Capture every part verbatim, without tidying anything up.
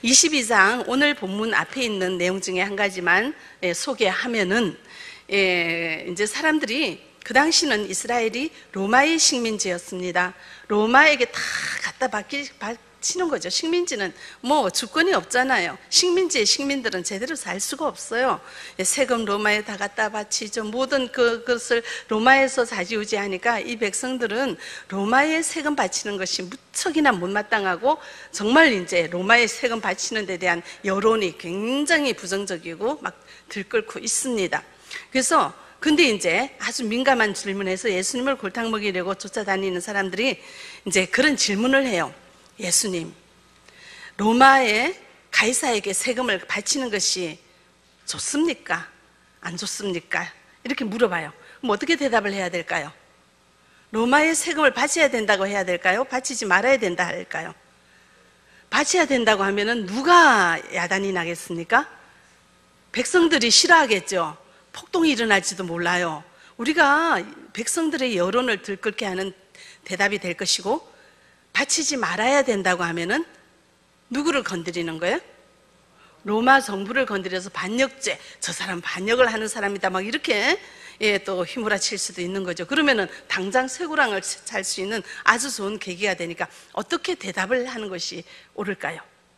이십이 장 오늘 본문 앞에 있는 내용 중에 한 가지만 소개하면은, 예, 이제 사람들이 그 당시는 이스라엘이 로마의 식민지였습니다. 로마에게 다 갖다 바치, 바치는 거죠. 식민지는 뭐 주권이 없잖아요. 식민지의 식민들은 제대로 살 수가 없어요. 세금 로마에 다 갖다 바치죠. 모든 그것을 로마에서 좌지우지하니까 이 백성들은 로마에 세금 바치는 것이 무척이나 못마땅하고, 정말 이제 로마에 세금 바치는 데 대한 여론이 굉장히 부정적이고 막 들끓고 있습니다. 그래서 근데 이제 아주 민감한 질문에서 예수님을 골탕 먹이려고 쫓아다니는 사람들이 이제 그런 질문을 해요. 예수님, 로마의 가이사에게 세금을 바치는 것이 좋습니까? 안 좋습니까? 이렇게 물어봐요. 그럼 어떻게 대답을 해야 될까요? 로마의 세금을 바쳐야 된다고 해야 될까요? 바치지 말아야 된다 할까요? 바쳐야 된다고 하면은 누가 야단이 나겠습니까? 백성들이 싫어하겠죠. 폭동이 일어날지도 몰라요. 우리가 백성들의 여론을 들끓게 하는 대답이 될 것이고, 바치지 말아야 된다고 하면은 누구를 건드리는 거예요? 로마 정부를 건드려서 반역죄, 저 사람 반역을 하는 사람이다 막 이렇게, 예, 또 휘몰아칠 수도 있는 거죠. 그러면은 당장 쇠고랑을 찰 수 있는 아주 좋은 계기가 되니까 어떻게 대답을 하는 것이 옳을까요?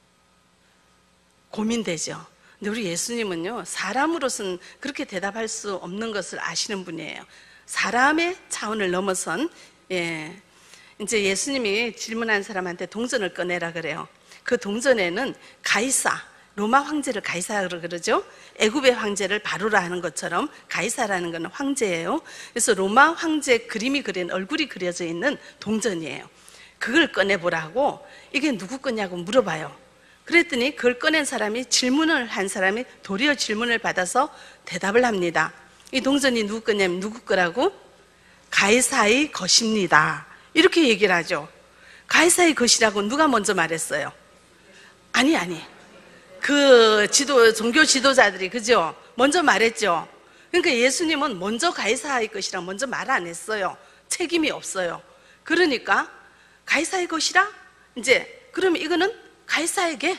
고민되죠. 근데 우리 예수님은요, 사람으로서는 그렇게 대답할 수 없는 것을 아시는 분이에요. 사람의 차원을 넘어선, 예, 이제 예수님이 질문한 사람한테 동전을 꺼내라 그래요. 그 동전에는 가이사, 로마 황제를 가이사라고 그러죠. 애굽의 황제를 바로라 하는 것처럼 가이사라는 건 황제예요. 그래서 로마 황제 그림이 그린 얼굴이 그려져 있는 동전이에요. 그걸 꺼내보라고, 이게 누구 거냐고 물어봐요. 그랬더니 그걸 꺼낸 사람이, 질문을 한 사람이 도리어 질문을 받아서 대답을 합니다. 이 동전이 누구 거냐면 누구 거라고? 가이사의 것입니다. 이렇게 얘기를 하죠. 가이사의 것이라고 누가 먼저 말했어요? 아니 아니 그 지도 종교 지도자들이, 그죠? 먼저 말했죠. 그러니까 예수님은 먼저 가이사의 것이라 먼저 말 안 했어요. 책임이 없어요. 그러니까 가이사의 것이라, 이제 그러면 이거는 가이사에게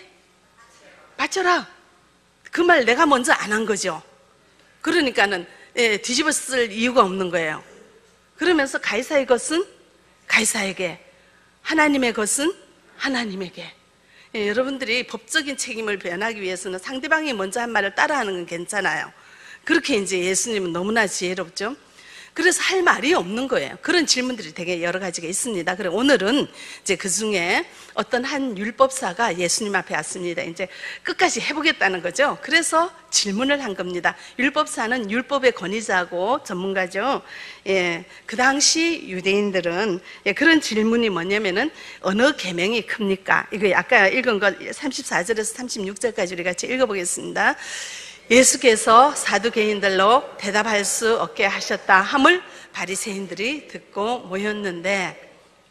바쳐라, 그 말 내가 먼저 안 한 거죠. 그러니까는, 예, 뒤집어 쓸 이유가 없는 거예요. 그러면서 가이사의 것은 가이사에게, 하나님의 것은 하나님에게. 예, 여러분들이 법적인 책임을 변하기 위해서는 상대방이 먼저 한 말을 따라하는 건 괜찮아요. 그렇게 이제 예수님은 너무나 지혜롭죠. 그래서 할 말이 없는 거예요. 그런 질문들이 되게 여러 가지가 있습니다. 그래, 오늘은 이제 그 중에 어떤 한 율법사가 예수님 앞에 왔습니다. 이제 끝까지 해보겠다는 거죠. 그래서 질문을 한 겁니다. 율법사는 율법의 권위자고 전문가죠. 예, 그 당시 유대인들은, 예, 그런 질문이 뭐냐면은 어느 계명이 큽니까? 이거 아까 읽은 거 삼십사 절에서 삼십육 절까지 우리 같이 읽어보겠습니다. 예수께서 사두개인들로 대답할 수 없게 하셨다 함을 바리새인들이 듣고 모였는데,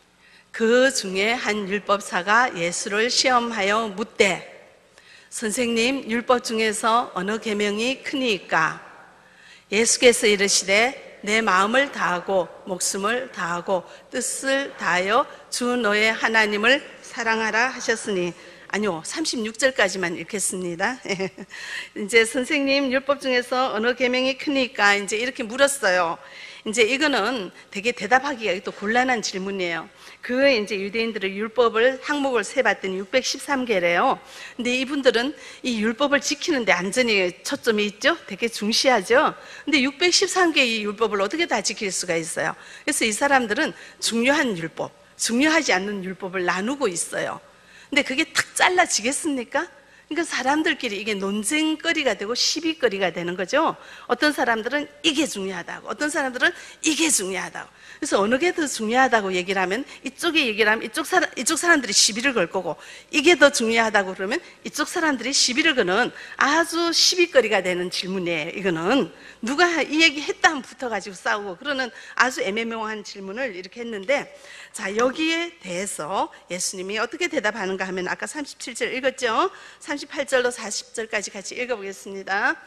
그 중에 한 율법사가 예수를 시험하여 묻되, 선생님, 율법 중에서 어느 계명이 크니까? 예수께서 이르시되, 내 마음을 다하고 목숨을 다하고 뜻을 다하여 주 너의 하나님을 사랑하라 하셨으니. 아니요, 삼십육 절까지만 읽겠습니다. 이제 선생님, 율법 중에서 어느 계명이 크니까? 이제 이렇게 물었어요. 이제 이거는 되게 대답하기가 또 곤란한 질문이에요. 그 이제 유대인들의 율법을 항목을 세봤더니 육백십삼 개래요. 근데 이분들은 이 율법을 지키는데 완전히 초점이 있죠? 되게 중시하죠? 근데 육백십삼 개의 율법을 어떻게 다 지킬 수가 있어요? 그래서 이 사람들은 중요한 율법, 중요하지 않는 율법을 나누고 있어요. 근데 그게 탁 잘라지겠습니까? 그러니까 사람들끼리 이게 논쟁거리가 되고 시비거리가 되는 거죠. 어떤 사람들은 이게 중요하다고, 어떤 사람들은 이게 중요하다고. 그래서 어느 게 더 중요하다고 얘기를 하면 이쪽에 얘기를 하면 이쪽 사람, 이쪽 사람들이 시비를 걸 거고, 이게 더 중요하다고 그러면 이쪽 사람들이 시비를 거는 아주 시비거리가 되는 질문이에요. 이거는 누가 이 얘기 했다 하면 붙어가지고 싸우고 그러는 아주 애매모호한 질문을 이렇게 했는데, 자, 여기에 대해서 예수님이 어떻게 대답하는가 하면 아까 삼십칠 절 읽었죠? 삼십팔 절로 사십 절까지 같이 읽어보겠습니다.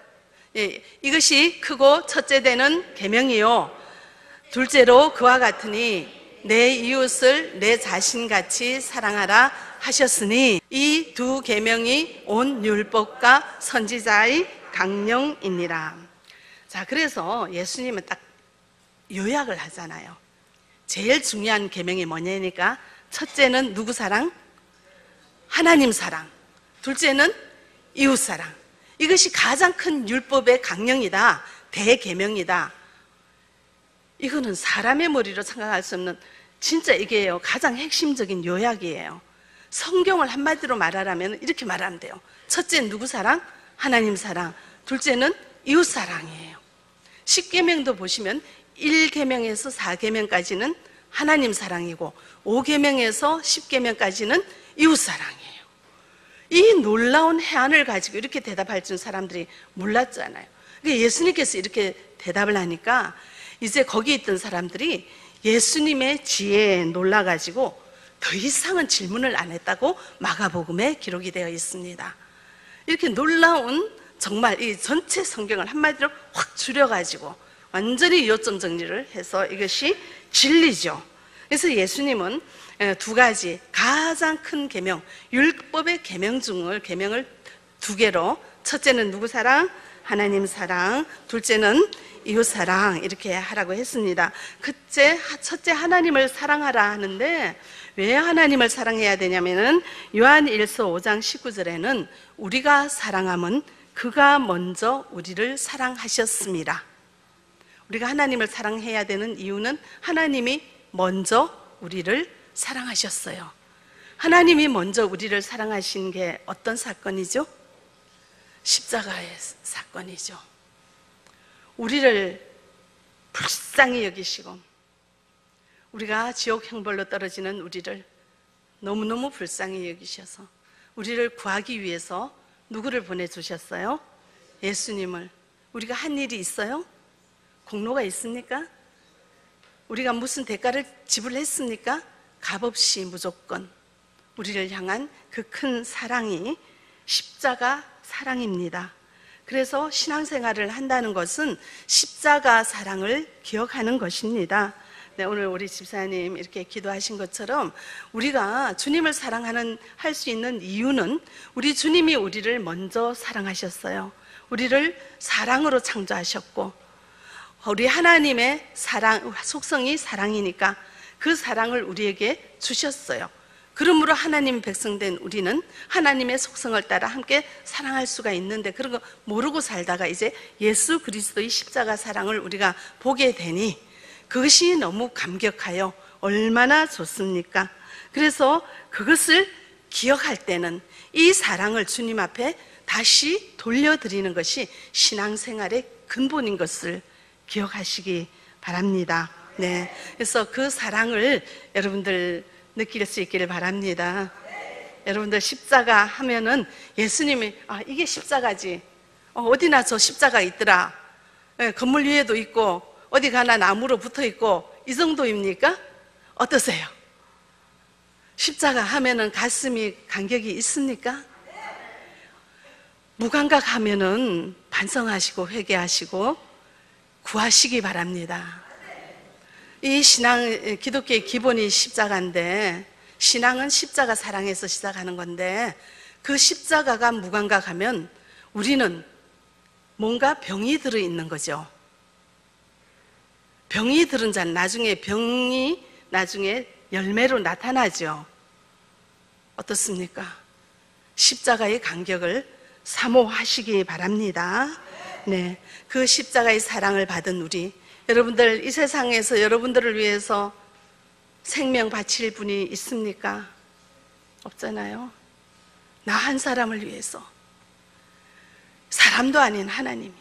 예, 이것이 크고 첫째 되는 계명이요, 둘째로 그와 같으니 내 이웃을 내 자신같이 사랑하라 하셨으니 이 두 계명이 온 율법과 선지자의 강령이니라. 자, 그래서 예수님은 딱 요약을 하잖아요. 제일 중요한 계명이 뭐냐니까 첫째는 누구 사랑? 하나님 사랑. 둘째는 이웃 사랑. 이것이 가장 큰 율법의 강령이다. 대계명이다. 이거는 사람의 머리로 생각할 수 없는 진짜 이게요 가장 핵심적인 요약이에요. 성경을 한마디로 말하라면 이렇게 말하면 돼요. 첫째는 누구 사랑? 하나님 사랑. 둘째는 이웃 사랑이에요. 십계명도 보시면 일 계명에서 사 계명까지는 하나님 사랑이고 오 계명에서 십 계명까지는 이웃 사랑이에요. 이 놀라운 해안을 가지고 이렇게 대답할 줄 사람들이 몰랐잖아요. 그러니까 예수님께서 이렇게 대답을 하니까 이제 거기 있던 사람들이 예수님의 지혜에 놀라가지고 더 이상은 질문을 안 했다고 마가복음에 기록이 되어 있습니다. 이렇게 놀라운 정말 이 전체 성경을 한마디로 확 줄여가지고 완전히 요점 정리를 해서 이것이 진리죠. 그래서 예수님은 두 가지 가장 큰 계명, 율법의 계명 중을 계명을 두 개로, 첫째는 누구 사랑? 하나님 사랑. 둘째는 이웃 사랑. 이렇게 하라고 했습니다. 그때 첫째 하나님을 사랑하라 하는데 왜 하나님을 사랑해야 되냐면은 요한 일서 오 장 십구 절에는 우리가 사랑함은 그가 먼저 우리를 사랑하셨습니다. 우리가 하나님을 사랑해야 되는 이유는 하나님이 먼저 우리를 사랑하셨어요. 하나님이 먼저 우리를 사랑하신 게 어떤 사건이죠? 십자가의 사건이죠. 우리를 불쌍히 여기시고 우리가 지옥 형벌로 떨어지는 우리를 너무너무 불쌍히 여기셔서 우리를 구하기 위해서 누구를 보내주셨어요? 예수님을. 우리가 한 일이 있어요? 공로가 있습니까? 우리가 무슨 대가를 지불했습니까? 값없이 무조건 우리를 향한 그 큰 사랑이 십자가 사랑입니다. 그래서 신앙생활을 한다는 것은 십자가 사랑을 기억하는 것입니다. 네, 오늘 우리 집사님 이렇게 기도하신 것처럼 우리가 주님을 사랑하는 할 수 있는 이유는 우리 주님이 우리를 먼저 사랑하셨어요. 우리를 사랑으로 창조하셨고 우리 하나님의 사랑, 속성이 사랑이니까 그 사랑을 우리에게 주셨어요. 그러므로 하나님 백성된 우리는 하나님의 속성을 따라 함께 사랑할 수가 있는데 그런 거 모르고 살다가 이제 예수 그리스도의 십자가 사랑을 우리가 보게 되니 그것이 너무 감격하여 얼마나 좋습니까? 그래서 그것을 기억할 때는 이 사랑을 주님 앞에 다시 돌려드리는 것이 신앙생활의 근본인 것을 기억하시기 바랍니다. 네, 그래서 그 사랑을 여러분들 느낄 수 있기를 바랍니다. 여러분들 십자가 하면은 예수님이 아 이게 십자가지. 어, 어디나 저 십자가 있더라. 네, 건물 위에도 있고 어디 가나 나무로 붙어 있고 이 정도입니까? 어떠세요? 십자가 하면은 가슴이 간격이 있습니까? 무감각 하면은 반성하시고 회개하시고 구하시기 바랍니다. 이 신앙, 기독교의 기본이 십자가인데 신앙은 십자가 사랑에서 시작하는 건데 그 십자가가 무감각하면 우리는 뭔가 병이 들어있는 거죠. 병이 들은 자는 나중에 병이 나중에 열매로 나타나죠. 어떻습니까? 십자가의 간격을 사모하시기 바랍니다. 네, 그 십자가의 사랑을 받은 우리 여러분들 이 세상에서 여러분들을 위해서 생명 바칠 분이 있습니까? 없잖아요. 나 한 사람을 위해서 사람도 아닌 하나님이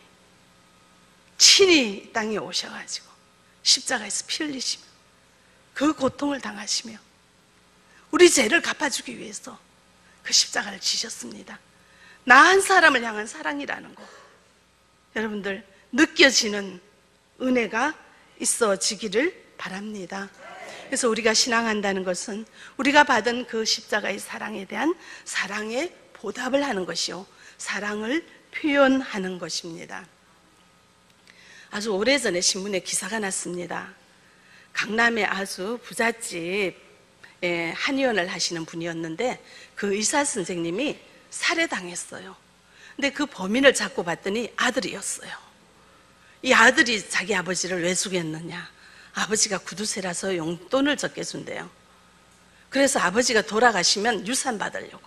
친히 이 땅에 오셔가지고 십자가에서 피 흘리시며 그 고통을 당하시며 우리 죄를 갚아주기 위해서 그 십자가를 지셨습니다. 나 한 사람을 향한 사랑이라는 거 여러분들 느껴지는 은혜가 있어지기를 바랍니다. 그래서 우리가 신앙한다는 것은 우리가 받은 그 십자가의 사랑에 대한 사랑의 보답을 하는 것이요 사랑을 표현하는 것입니다. 아주 오래전에 신문에 기사가 났습니다. 강남에 아주 부잣집 예, 한의원을 하시는 분이었는데 그 의사 선생님이 살해당했어요. 근데 그 범인을 잡고 봤더니 아들이었어요. 이 아들이 자기 아버지를 왜 죽였느냐? 아버지가 구두쇠라서 용돈을 적게 준대요. 그래서 아버지가 돌아가시면 유산 받으려고.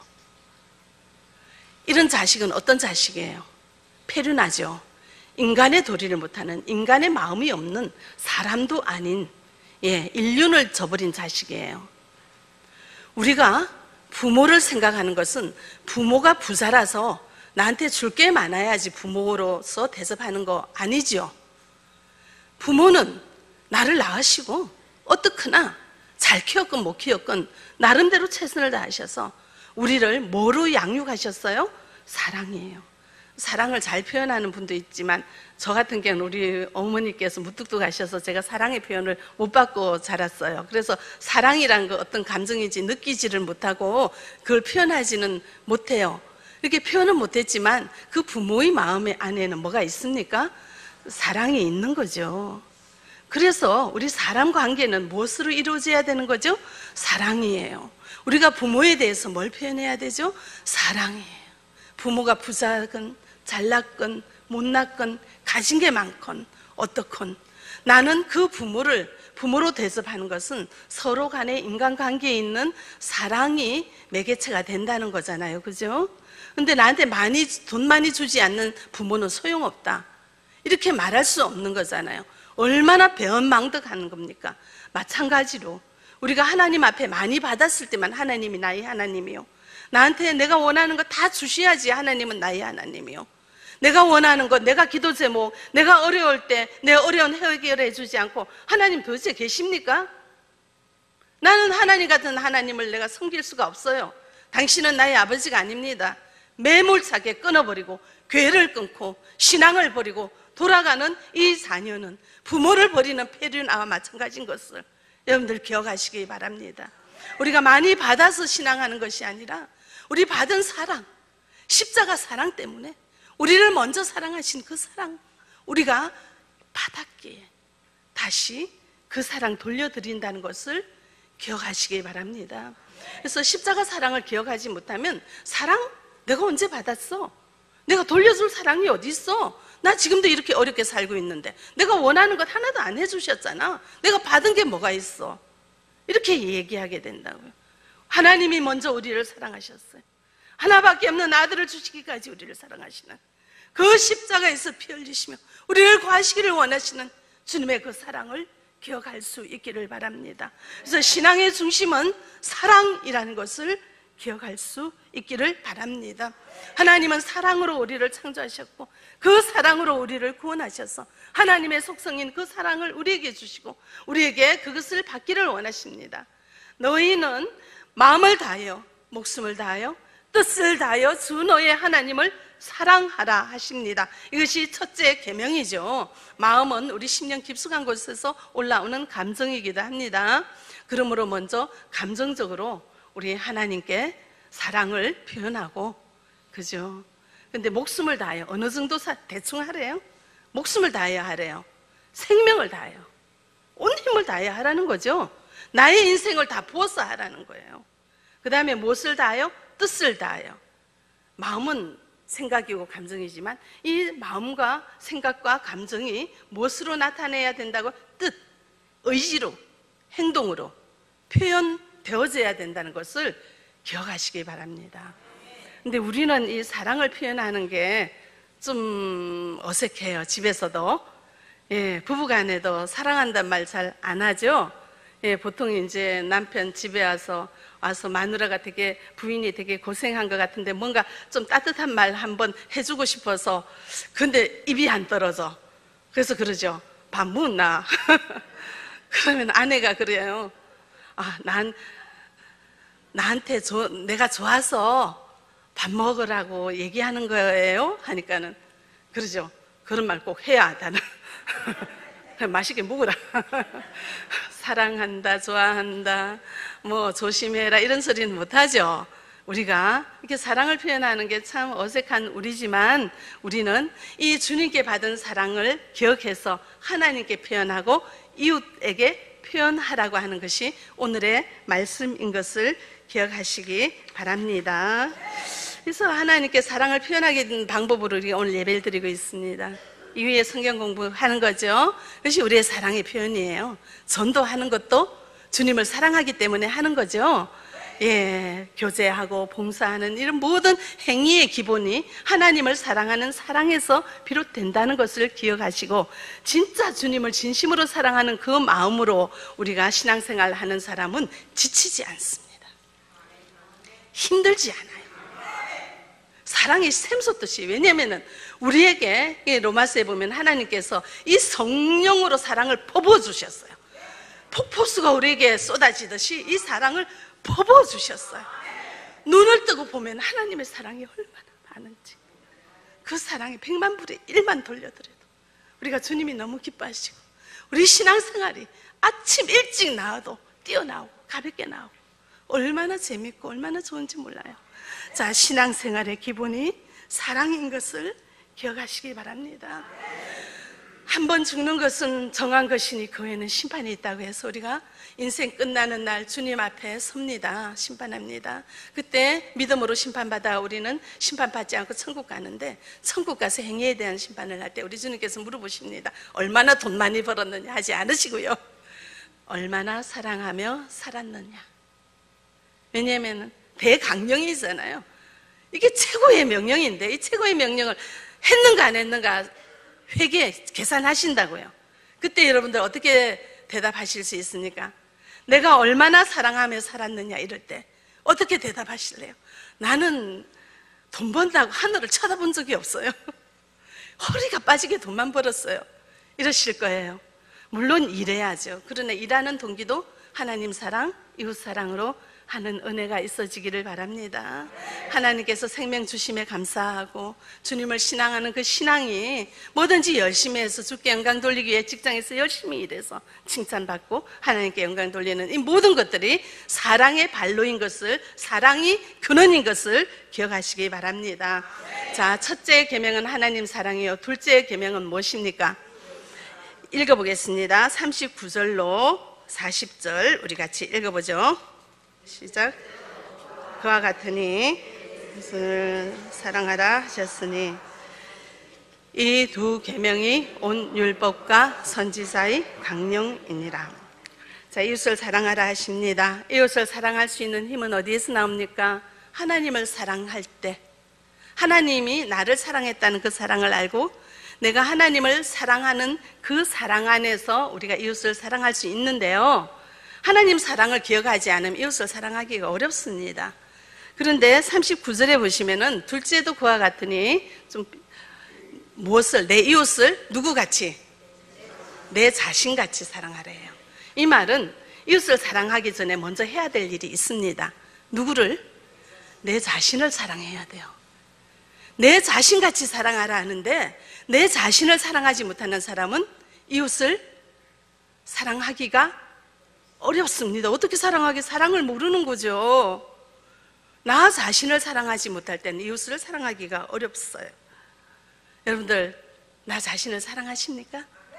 이런 자식은 어떤 자식이에요? 폐륜하죠. 인간의 도리를 못하는, 인간의 마음이 없는, 사람도 아닌 예, 인륜을 저버린 자식이에요. 우리가 부모를 생각하는 것은 부모가 부자라서 나한테 줄 게 많아야지 부모로서 대접하는 거 아니죠. 부모는 나를 낳으시고 어떻거나 잘 키웠건 못 키웠건 나름대로 최선을 다하셔서 우리를 뭐로 양육하셨어요? 사랑이에요. 사랑을 잘 표현하는 분도 있지만 저 같은 경우는 우리 어머니께서 무뚝뚝하셔서 제가 사랑의 표현을 못 받고 자랐어요. 그래서 사랑이란 거 어떤 감정인지 느끼지를 못하고 그걸 표현하지는 못해요. 이렇게 표현은 못했지만 그 부모의 마음의 안에는 뭐가 있습니까? 사랑이 있는 거죠. 그래서 우리 사람 관계는 무엇으로 이루어져야 되는 거죠? 사랑이에요. 우리가 부모에 대해서 뭘 표현해야 되죠? 사랑이에요. 부모가 부자건 잘났건 못났건 가진 게 많건 어떻건 나는 그 부모를 부모로 대접하는 것은 서로 간의 인간관계에 있는 사랑이 매개체가 된다는 거잖아요. 그죠? 근데 나한테 많이 돈 많이 주지 않는 부모는 소용없다 이렇게 말할 수 없는 거잖아요. 얼마나 배은망덕하는 겁니까? 마찬가지로 우리가 하나님 앞에 많이 받았을 때만 하나님이 나의 하나님이요, 나한테 내가 원하는 거 다 주셔야지 하나님은 나의 하나님이요, 내가 원하는 것, 내가 기도 제목, 내가 어려울 때 내 어려운 해결해 주지 않고 하나님 도대체 계십니까? 나는 하나님 같은 하나님을 내가 섬길 수가 없어요. 당신은 나의 아버지가 아닙니다. 매몰차게 끊어버리고 교회를 끊고 신앙을 버리고 돌아가는 이 자녀는 부모를 버리는 폐륜아와 마찬가지인 것을 여러분들 기억하시기 바랍니다. 우리가 많이 받아서 신앙하는 것이 아니라 우리 받은 사랑, 십자가 사랑 때문에 우리를 먼저 사랑하신 그 사랑 우리가 받았기에 다시 그 사랑 돌려드린다는 것을 기억하시기 바랍니다. 그래서 십자가 사랑을 기억하지 못하면 사랑 내가 언제 받았어? 내가 돌려줄 사랑이 어디 있어? 나 지금도 이렇게 어렵게 살고 있는데 내가 원하는 것 하나도 안 해주셨잖아. 내가 받은 게 뭐가 있어? 이렇게 얘기하게 된다고요. 하나님이 먼저 우리를 사랑하셨어요. 하나밖에 없는 아들을 주시기까지 우리를 사랑하시는 그 십자가에서 피 흘리시며 우리를 구하시기를 원하시는 주님의 그 사랑을 기억할 수 있기를 바랍니다. 그래서 신앙의 중심은 사랑이라는 것을 기억할 수 있기를 바랍니다. 하나님은 사랑으로 우리를 창조하셨고 그 사랑으로 우리를 구원하셔서 하나님의 속성인 그 사랑을 우리에게 주시고 우리에게 그것을 받기를 원하십니다. 너희는 마음을 다하여 목숨을 다하여 뜻을 다하여 주 너의 하나님을 사랑하라 하십니다. 이것이 첫째 계명이죠. 마음은 우리 심령 깊숙한 곳에서 올라오는 감정이기도 합니다. 그러므로 먼저 감정적으로 우리 하나님께 사랑을 표현하고, 그죠? 근데 목숨을 다하여 어느 정도 사, 대충 하래요? 목숨을 다하여 하래요. 생명을 다하여 온 힘을 다하여 하라는 거죠. 나의 인생을 다 부어서 하라는 거예요. 그 다음에 무엇을 다하여? 뜻을 다하여. 마음은 생각이고 감정이지만 이 마음과 생각과 감정이 무엇으로 나타내야 된다고? 뜻, 의지로, 행동으로 표현되어져야 된다는 것을 기억하시기 바랍니다. 근데 우리는 이 사랑을 표현하는 게 좀 어색해요. 집에서도 예, 부부간에도 사랑한다는 말 잘 안 하죠. 예, 보통 이제 남편 집에 와서 와서 마누라가 되게 부인이 되게 고생한 것 같은데 뭔가 좀 따뜻한 말 한번 해주고 싶어서 근데 입이 안 떨어져. 그래서 그러죠. 밥 묻나? 그러면 아내가 그래요. 아, 난 나한테 조, 내가 좋아서 밥 먹으라고 얘기하는 거예요? 하니까는 그러죠. 그런 말 꼭 해야 나는. 맛있게 먹으라. 사랑한다, 좋아한다, 뭐 조심해라 이런 소리는 못하죠. 우리가 이렇게 사랑을 표현하는 게 참 어색한 우리지만 우리는 이 주님께 받은 사랑을 기억해서 하나님께 표현하고 이웃에게 표현하라고 하는 것이 오늘의 말씀인 것을 기억하시기 바랍니다. 그래서 하나님께 사랑을 표현하게 된 방법으로 우리가 오늘 예배를 드리고 있습니다. 이후에 성경 공부하는 거죠. 그것이 우리의 사랑의 표현이에요. 전도하는 것도 주님을 사랑하기 때문에 하는 거죠. 예, 교제하고 봉사하는 이런 모든 행위의 기본이 하나님을 사랑하는 사랑에서 비롯된다는 것을 기억하시고, 진짜 주님을 진심으로 사랑하는 그 마음으로 우리가 신앙생활을 하는 사람은 지치지 않습니다. 힘들지 않아요. 사랑이 샘솟듯이. 왜냐하면 우리에게 로마서에 보면 하나님께서 이 성령으로 사랑을 퍼부어주셨어요. 폭포수가 우리에게 쏟아지듯이 이 사랑을 퍼부어주셨어요. 눈을 뜨고 보면 하나님의 사랑이 얼마나 많은지, 그 사랑이 백만 불의 일만 돌려드려도 우리가 주님이 너무 기뻐하시고, 우리 신앙생활이 아침 일찍 나와도 뛰어나오고 가볍게 나오고 얼마나 재밌고 얼마나 좋은지 몰라요. 자, 신앙생활의 기본이 사랑인 것을 기억하시기 바랍니다. 한 번 죽는 것은 정한 것이니 그 후에는 심판이 있다고 해서 우리가 인생 끝나는 날 주님 앞에 섭니다. 심판합니다. 그때 믿음으로 심판받아 우리는 심판받지 않고 천국 가는데, 천국 가서 행위에 대한 심판을 할 때 우리 주님께서 물어보십니다. 얼마나 돈 많이 벌었느냐 하지 않으시고요, 얼마나 사랑하며 살았느냐. 왜냐하면 대강령이잖아요. 이게 최고의 명령인데 이 최고의 명령을 했는가 안 했는가 회계 계산하신다고요. 그때 여러분들 어떻게 대답하실 수 있습니까? 내가 얼마나 사랑하며 살았느냐 이럴 때 어떻게 대답하실래요? 나는 돈 번다고 하늘을 쳐다본 적이 없어요. 허리가 빠지게 돈만 벌었어요. 이러실 거예요. 물론 일해야죠. 그러나 일하는 동기도 하나님 사랑, 이웃 사랑으로 하는 은혜가 있어지기를 바랍니다. 하나님께서 생명 주심에 감사하고 주님을 신앙하는 그 신앙이 뭐든지 열심히 해서 주께 영광 돌리기 위해 직장에서 열심히 일해서 칭찬받고 하나님께 영광 돌리는 이 모든 것들이 사랑의 발로인 것을, 사랑이 근원인 것을 기억하시기 바랍니다. 자, 첫째 계명은 하나님 사랑이요, 둘째 계명은 무엇입니까? 읽어보겠습니다. 삼십구 절로 사십 절 우리 같이 읽어보죠. 시작. 그와 같으니 이웃을 사랑하라 하셨으니 이 두 계명이 온 율법과 선지자의 강령이니라. 자, 이웃을 사랑하라 하십니다. 이웃을 사랑할 수 있는 힘은 어디에서 나옵니까? 하나님을 사랑할 때, 하나님이 나를 사랑했다는 그 사랑을 알고 내가 하나님을 사랑하는 그 사랑 안에서 우리가 이웃을 사랑할 수 있는데요, 하나님 사랑을 기억하지 않으면 이웃을 사랑하기가 어렵습니다. 그런데 삼십구 절에 보시면은 둘째도 그와 같으니, 좀 무엇을, 내 이웃을 누구같이? 내 자신같이 사랑하래요. 이 말은 이웃을 사랑하기 전에 먼저 해야 될 일이 있습니다. 누구를? 내 자신을 사랑해야 돼요. 내 자신같이 사랑하라 하는데 내 자신을 사랑하지 못하는 사람은 이웃을 사랑하기가 어렵습니다. 어떻게 사랑하기? 사랑을 모르는 거죠. 나 자신을 사랑하지 못할 때는 이웃을 사랑하기가 어렵어요. 여러분들, 나 자신을 사랑하십니까?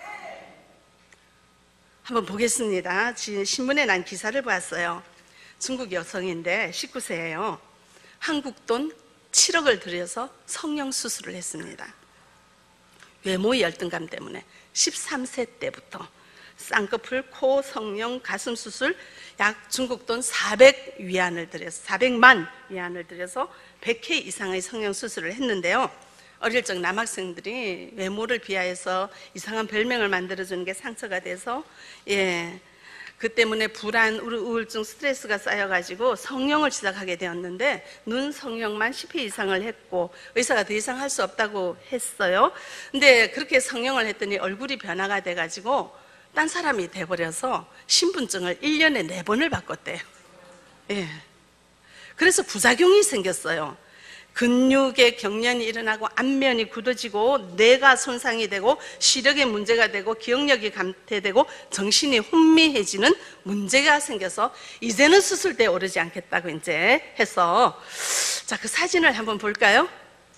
한번 보겠습니다. 지금 신문에 난 기사를 봤어요. 중국 여성인데 십구 세예요. 한국 돈 칠억을 들여서 성형 수술을 했습니다. 외모 열등감 때문에 십삼 세 때부터 쌍꺼풀, 코, 성형, 가슴 수술 약 중국 돈 사백 위안을 들여서, 사백만 위안을 들여서 백 회 이상의 성형 수술을 했는데요, 어릴 적 남학생들이 외모를 비하해서 이상한 별명을 만들어주는 게 상처가 돼서, 예, 그 때문에 불안, 우울증, 스트레스가 쌓여가지고 성형을 시작하게 되었는데 눈 성형만 십 회 이상을 했고 의사가 더 이상 할 수 없다고 했어요. 근데 그렇게 성형을 했더니 얼굴이 변화가 돼가지고 딴 사람이 돼버려서 신분증을 일 년에 네 번을 바꿨대요. 예. 그래서 부작용이 생겼어요. 근육의 경련이 일어나고 안면이 굳어지고 뇌가 손상이 되고 시력에 문제가 되고 기억력이 감퇴되고 정신이 혼미해지는 문제가 생겨서 이제는 수술대에 오르지 않겠다고 이제 해서, 자, 그 사진을 한번 볼까요?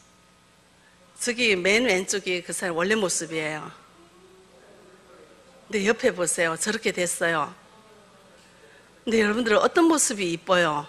저기 맨 왼쪽이 그 사람 원래 모습이에요. 근데 옆에 보세요. 저렇게 됐어요. 근데 여러분들은 어떤 모습이 이뻐요?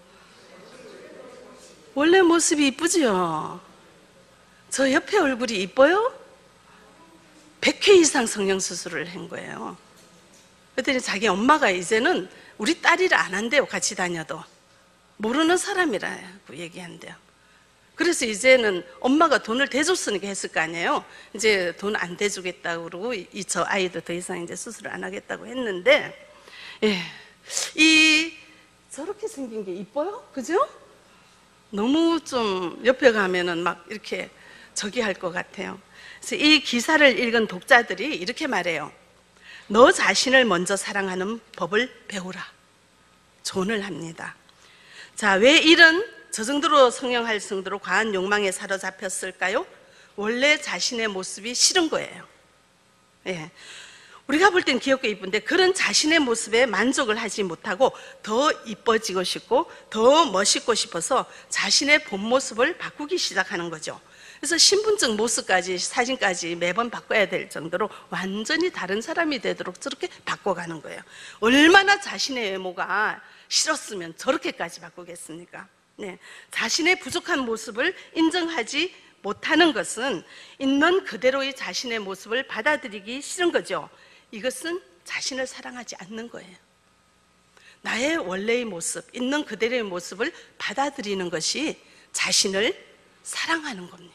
원래 모습이 이쁘죠? 저 옆에 얼굴이 이뻐요? 백 회 이상 성형수술을 한 거예요. 그랬더니 자기 엄마가 이제는 우리 딸이라 안 한대요. 같이 다녀도. 모르는 사람이라고 얘기한대요. 그래서 이제는 엄마가 돈을 대줬으니까 했을 거 아니에요. 이제 돈 안 대주겠다고 그러고 이 저 아이도 더 이상 이제 수술을 안 하겠다고 했는데, 예, 이 저렇게 생긴 게 이뻐요? 그죠? 너무 좀 옆에 가면은 막 이렇게 저기 할 것 같아요. 그래서 이 기사를 읽은 독자들이 이렇게 말해요. 너 자신을 먼저 사랑하는 법을 배우라. 조언을 합니다. 자, 왜 이런 저 정도로 성형할 정도로 과한 욕망에 사로잡혔을까요? 원래 자신의 모습이 싫은 거예요. 예. 우리가 볼 땐 귀엽고 이쁜데 그런 자신의 모습에 만족을 하지 못하고 더 이뻐지고 싶고 더 멋있고 싶어서 자신의 본 모습을 바꾸기 시작하는 거죠. 그래서 신분증 모습까지 사진까지 매번 바꿔야 될 정도로 완전히 다른 사람이 되도록 저렇게 바꿔가는 거예요. 얼마나 자신의 외모가 싫었으면 저렇게까지 바꾸겠습니까? 네. 자신의 부족한 모습을 인정하지 못하는 것은 있는 그대로의 자신의 모습을 받아들이기 싫은 거죠. 이것은 자신을 사랑하지 않는 거예요. 나의 원래의 모습, 있는 그대로의 모습을 받아들이는 것이 자신을 사랑하는 겁니다.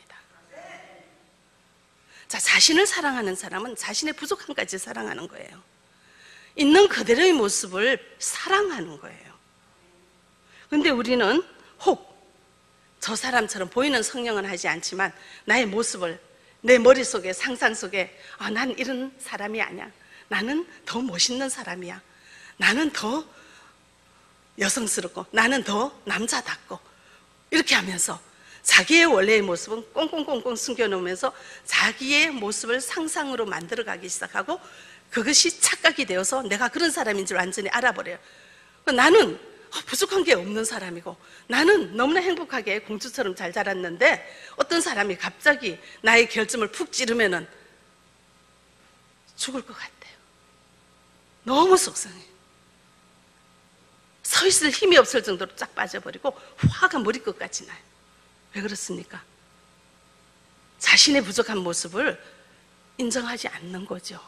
자, 자신을 사랑하는 사람은 자신의 부족함까지 사랑하는 거예요. 있는 그대로의 모습을 사랑하는 거예요. 근데 우리는 혹 저 사람처럼 보이는 성형은 하지 않지만 나의 모습을 내 머릿속에 상상 속에 아, 난 이런 사람이 아니야. 나는 더 멋있는 사람이야. 나는 더 여성스럽고 나는 더 남자답고 이렇게 하면서 자기의 원래의 모습은 꽁꽁꽁꽁 숨겨놓으면서 자기의 모습을 상상으로 만들어가기 시작하고 그것이 착각이 되어서 내가 그런 사람인 줄 완전히 알아버려요. 나는 부족한 게 없는 사람이고 나는 너무나 행복하게 공주처럼 잘 자랐는데 어떤 사람이 갑자기 나의 결점을 푹 찌르면은 죽을 것 같아요. 너무 속상해. 서 있을 힘이 없을 정도로 쫙 빠져버리고 화가 머리끝까지 나요. 왜 그렇습니까? 자신의 부족한 모습을 인정하지 않는 거죠.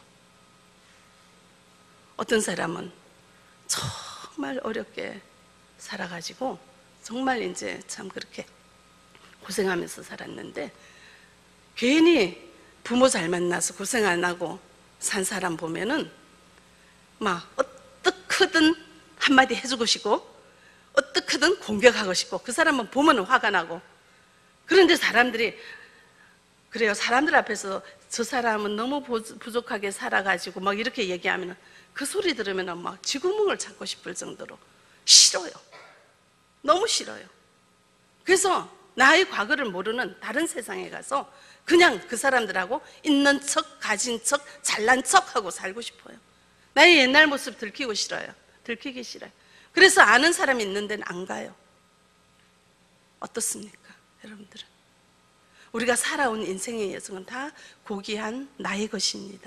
어떤 사람은 정말 어렵게 살아가지고 정말 이제 참 그렇게 고생하면서 살았는데 괜히 부모 잘 만나서 고생 안 하고 산 사람 보면은 막 어떻게든 한마디 해주고 싶고 어떻게든 공격하고 싶고 그 사람은 보면 화가 나고 그런데 사람들이 그래요. 사람들 앞에서 저 사람은 너무 부족하게 살아가지고 막 이렇게 얘기하면 그 소리 들으면 막 쥐구멍을 찾고 싶을 정도로 싫어요. 너무 싫어요. 그래서 나의 과거를 모르는 다른 세상에 가서 그냥 그 사람들하고 있는 척, 가진 척, 잘난 척하고 살고 싶어요. 나의 옛날 모습 들키고 싫어요. 들키기 싫어요. 그래서 아는 사람이 있는 데는 안 가요. 어떻습니까, 여러분들은? 우리가 살아온 인생의 여정은 다 고귀한 나의 것입니다.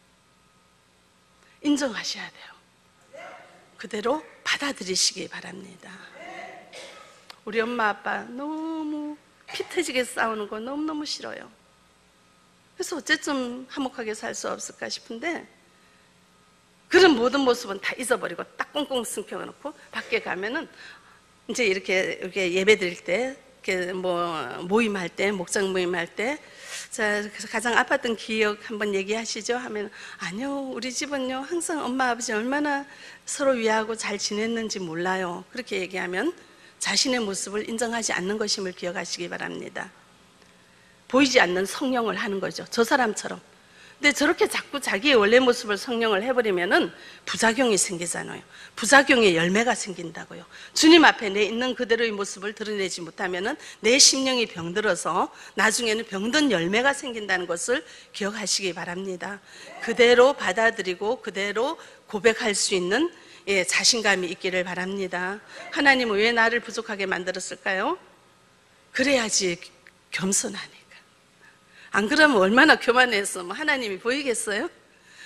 인정하셔야 돼요. 그대로 받아들이시기 바랍니다. 우리 엄마 아빠 너무 피 터지게 싸우는 거 너무너무 싫어요. 그래서 어째좀 화목하게 살 수 없을까 싶은데 그런 모든 모습은 다 잊어버리고 딱 꽁꽁 숨겨놓고 밖에 가면은 이제 이렇게, 이렇게 예배 드릴 때 이렇게 뭐 모임할 때, 목장 모임할 때, 자, 그래서 가장 아팠던 기억 한번 얘기하시죠? 하면, 아니요, 우리 집은요, 항상 엄마, 아버지 얼마나 서로 위하고 잘 지냈는지 몰라요. 그렇게 얘기하면 자신의 모습을 인정하지 않는 것임을 기억하시기 바랍니다. 보이지 않는 성령을 하는 거죠. 저 사람처럼. 근데 저렇게 자꾸 자기의 원래 모습을 성령을 해버리면은 부작용이 생기잖아요. 부작용의 열매가 생긴다고요. 주님 앞에 내 있는 그대로의 모습을 드러내지 못하면은 내 심령이 병들어서 나중에는 병든 열매가 생긴다는 것을 기억하시기 바랍니다. 그대로 받아들이고 그대로 고백할 수 있는 예, 자신감이 있기를 바랍니다. 하나님은 왜 나를 부족하게 만들었을까요? 그래야지 겸손하니까. 안 그러면 얼마나 교만해서 뭐 하나님이 보이겠어요?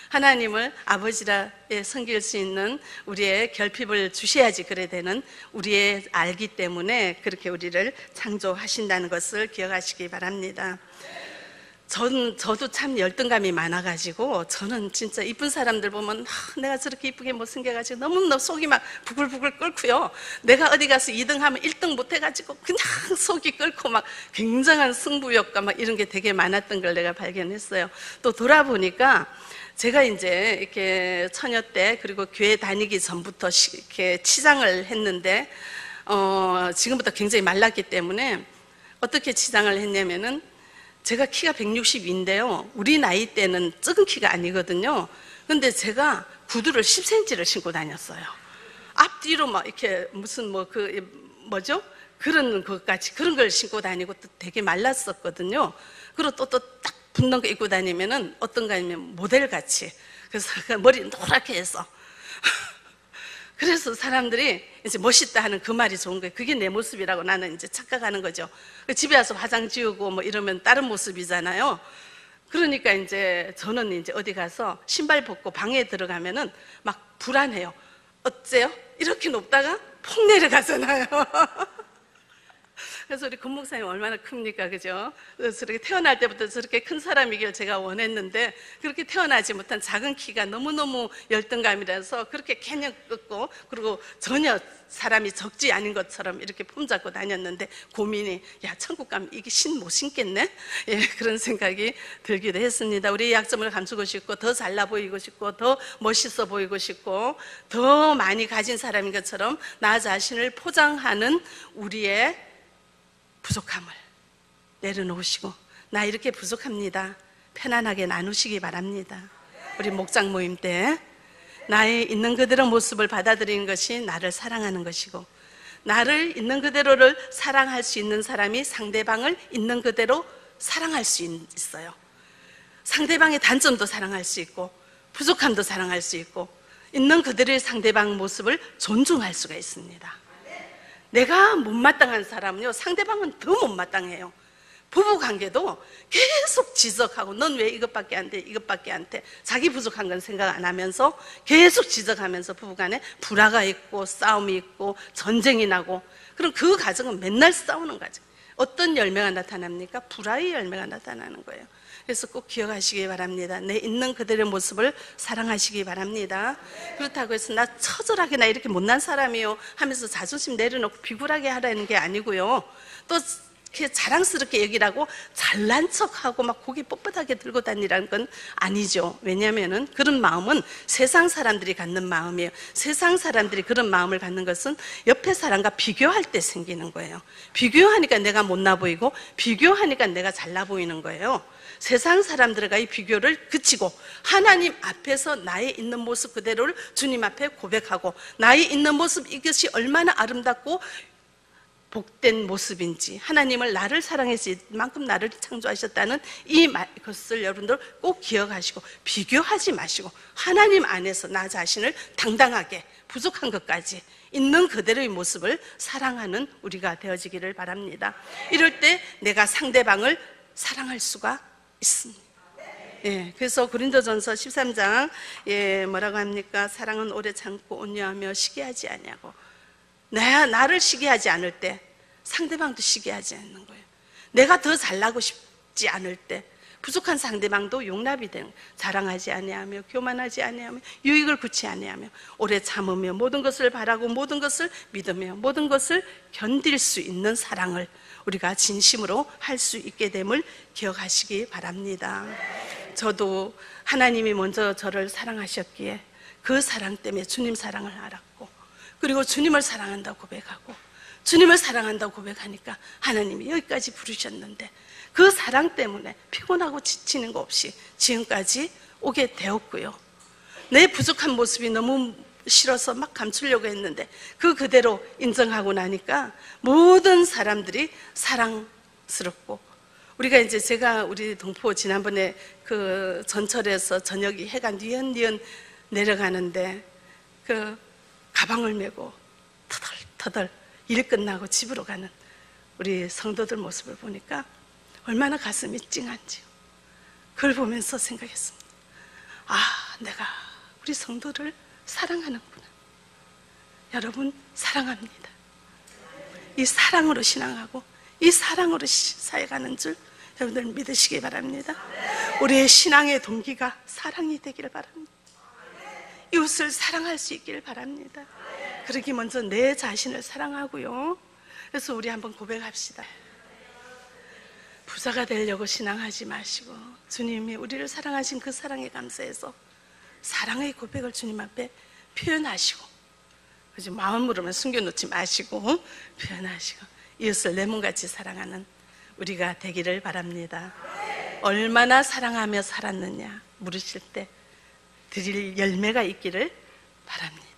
하나님을 아버지라 섬길 수 있는 우리의 결핍을 주셔야지 그래 되는 우리의 알기 때문에 그렇게 우리를 창조하신다는 것을 기억하시기 바랍니다. 전, 저도 참 열등감이 많아가지고 저는 진짜 이쁜 사람들 보면 아, 내가 저렇게 이쁘게 못생겨가지고 너무너무 속이 막 부글부글 끓고요. 내가 어디 가서 이 등 하면 일 등 못해가지고 그냥 속이 끓고 막 굉장한 승부욕과 막 이런 게 되게 많았던 걸 내가 발견했어요. 또 돌아보니까 제가 이제 이렇게 처녀 때 그리고 교회 다니기 전부터 시, 이렇게 치장을 했는데 어, 지금부터 굉장히 말랐기 때문에 어떻게 치장을 했냐면은 제가 키가 백육십인데요 우리 나이 때는 적은 키가 아니거든요. 근데 제가 구두를 십 센티미터를 신고 다녔어요. 앞뒤로 막 이렇게 무슨 뭐 그 뭐죠? 그런 것까지 그런 걸 신고 다니고 또 되게 말랐었거든요. 그리고 또 또 딱 붙는 거 입고 다니면은 어떤가 하면 모델같이, 그래서 머리 노랗게 해서 그래서 사람들이 이제 멋있다 하는 그 말이 좋은 거예요. 그게 내 모습이라고 나는 이제 착각하는 거죠. 집에 와서 화장 지우고 뭐 이러면 다른 모습이잖아요. 그러니까 이제 저는 이제 어디 가서 신발 벗고 방에 들어가면은 막 불안해요. 어째요? 이렇게 높다가 폭 내려가잖아요. 그래서 우리 권 목사님 얼마나 큽니까, 그죠? 저렇게 태어날 때부터 저렇게 큰 사람이길 제가 원했는데 그렇게 태어나지 못한 작은 키가 너무너무 열등감이라서 그렇게 캐년 긋고 그리고 전혀 사람이 적지 않은 것처럼 이렇게 폼잡고 다녔는데 고민이, 야 천국 가면 이게 신 못 신겠네? 예, 그런 생각이 들기도 했습니다. 우리의 약점을 감추고 싶고 더 잘나 보이고 싶고 더 멋있어 보이고 싶고 더 많이 가진 사람인 것처럼 나 자신을 포장하는 우리의 부족함을 내려놓으시고 나 이렇게 부족합니다 편안하게 나누시기 바랍니다. 우리 목장 모임 때 나의 있는 그대로 모습을 받아들이는 것이 나를 사랑하는 것이고 나를 있는 그대로를 사랑할 수 있는 사람이 상대방을 있는 그대로 사랑할 수 있어요. 상대방의 단점도 사랑할 수 있고 부족함도 사랑할 수 있고 있는 그대로의 상대방 모습을 존중할 수가 있습니다. 내가 못마땅한 사람은요 상대방은 더 못마땅해요. 부부관계도 계속 지적하고 넌 왜 이것밖에 안 돼 이것밖에 안 돼, 자기 부족한 건 생각 안 하면서 계속 지적하면서 부부간에 불화가 있고 싸움이 있고 전쟁이 나고, 그럼 그 가정은 맨날 싸우는 가정. 어떤 열매가 나타납니까? 불화의 열매가 나타나는 거예요. 그래서 꼭 기억하시기 바랍니다. 내 있는 그대로의 모습을 사랑하시기 바랍니다. 그렇다고 해서 나 처절하게 나 이렇게 못난 사람이요 하면서 자존심 내려놓고 비굴하게 하라는 게 아니고요, 또 이렇게 자랑스럽게 여기라고 잘난 척하고 막 고개 뻣뻣하게 들고 다니라는 건 아니죠. 왜냐하면은 그런 마음은 세상 사람들이 갖는 마음이에요. 세상 사람들이 그런 마음을 갖는 것은 옆에 사람과 비교할 때 생기는 거예요. 비교하니까 내가 못나 보이고 비교하니까 내가 잘나 보이는 거예요. 세상 사람들과의 비교를 그치고 하나님 앞에서 나의 있는 모습 그대로를 주님 앞에 고백하고 나의 있는 모습 이것이 얼마나 아름답고 복된 모습인지, 하나님을 나를 사랑해서 이만큼 나를 창조하셨다는 이 것을 여러분들 꼭 기억하시고 비교하지 마시고 하나님 안에서 나 자신을 당당하게 부족한 것까지 있는 그대로의 모습을 사랑하는 우리가 되어지기를 바랍니다. 이럴 때 내가 상대방을 사랑할 수가 있습니다. 예, 그래서 고린도전서 십삼 장 예, 뭐라고 합니까? 사랑은 오래 참고 온유하며 시기하지 아니하고, 나, 나를 시기하지 않을 때 상대방도 시기하지 않는 거예요. 내가 더 잘나고 싶지 않을 때 부족한 상대방도 용납이 되는 거예요. 자랑하지 아니하며 교만하지 아니하며 유익을 구치 아니하며 오래 참으며 모든 것을 바라고 모든 것을 믿으며 모든 것을 견딜 수 있는 사랑을 우리가 진심으로 할 수 있게 됨을 기억하시기 바랍니다. 저도 하나님이 먼저 저를 사랑하셨기에 그 사랑 때문에 주님 사랑을 알았고, 그리고 주님을 사랑한다고 고백하고 주님을 사랑한다고 고백하니까 하나님이 여기까지 부르셨는데 그 사랑 때문에 피곤하고 지치는 거 없이 지금까지 오게 되었고요. 내 부족한 모습이 너무 싫어서 막 감추려고 했는데 그 그대로 인정하고 나니까 모든 사람들이 사랑스럽고, 우리가 이제 제가 우리 동포 지난번에 그 전철에서 저녁이 해가 뉘엿뉘엿 내려가는데 그 가방을 메고 터덜터덜 일 끝나고 집으로 가는 우리 성도들 모습을 보니까 얼마나 가슴이 찡한지요. 그걸 보면서 생각했습니다. 아, 내가 우리 성도를 사랑하는구나. 여러분, 사랑합니다. 이 사랑으로 신앙하고 이 사랑으로 사역하는 줄 여러분들 믿으시기 바랍니다. 우리의 신앙의 동기가 사랑이 되기를 바랍니다. 이웃을 사랑할 수 있기를 바랍니다. 그러기 먼저 내 자신을 사랑하고요. 그래서 우리 한번 고백합시다. 부자가 되려고 신앙하지 마시고 주님이 우리를 사랑하신 그 사랑에 감사해서 사랑의 고백을 주님 앞에 표현하시고, 그죠? 마음으로만 숨겨놓지 마시고 표현하시고 이웃을 내 몸같이 사랑하는 우리가 되기를 바랍니다. 얼마나 사랑하며 살았느냐 물으실 때 드릴 열매가 있기를 바랍니다.